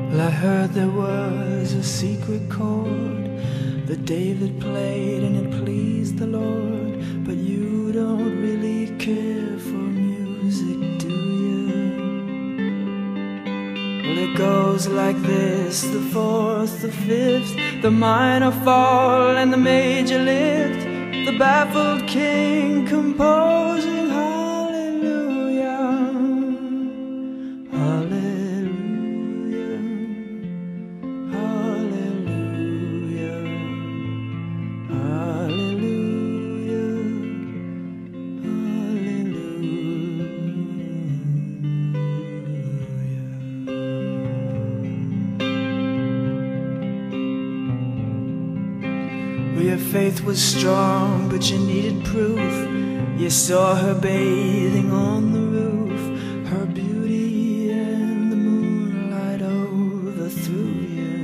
Well, I heard there was a secret chord that David played and it pleased the Lord. But you don't really care for music, do you? Well, it goes like this: the fourth, the fifth, the minor fall and the major lift, the baffled king composing hallelujah, hallelujah, hallelujah, hallelujah, hallelujah. Well, your faith was strong, but you needed proof. You saw her bathing on the roof, her beauty and the moonlight overthrew you.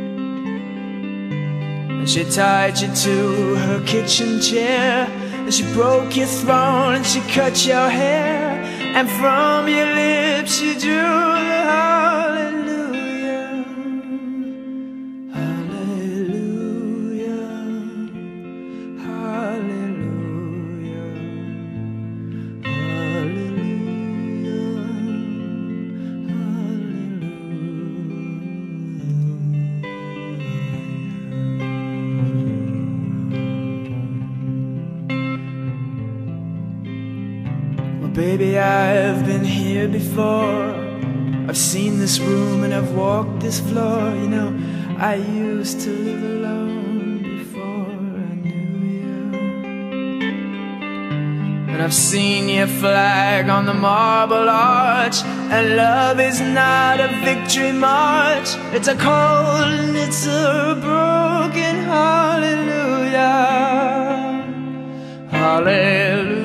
And she tied you to her kitchen chair, and she broke your throne and she cut your hair, and from your lips she drew the hallelujah, hallelujah, hallelujah, hallelujah, hallelujah. Well, baby, I've been here before. I've seen this room and I've walked this floor. You know, I used to live alone before I knew you. And I've seen your flag on the marble arch, and love is not a victory march. It's a cold and it's a broken hallelujah, hallelujah.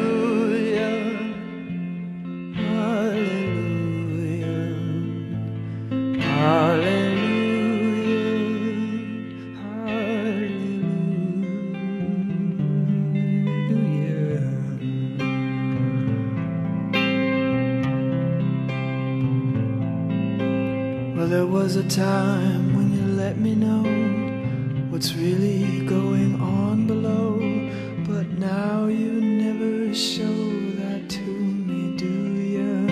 Well, there was a time when you let me know what's really going on below, but now you never show that to me, do you?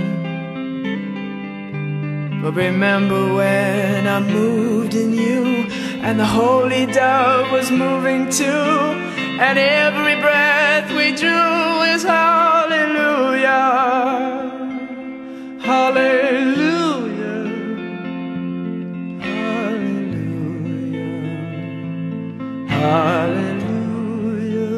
But remember when I moved in you, and the holy dove was moving too, and every breath we drew is hallelujah, hallelujah. Hallelujah,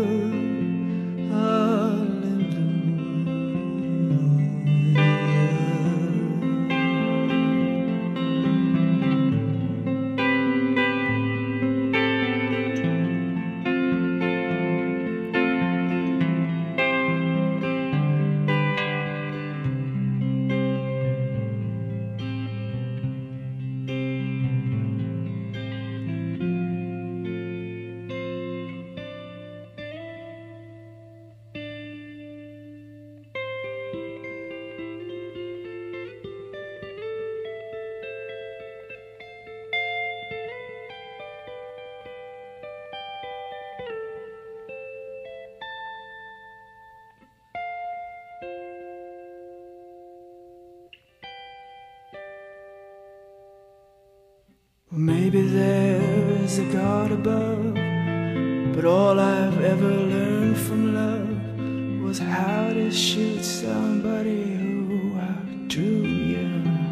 well, maybe there's a God above, but all I've ever learned from love was how to shoot somebody who outdrew you.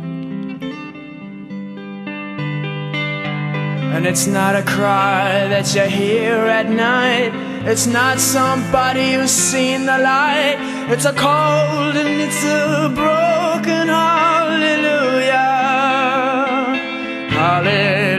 And it's not a cry that you hear at night, it's not somebody who's seen the light. It's a cold and it's a broken hallelujah, hallelujah.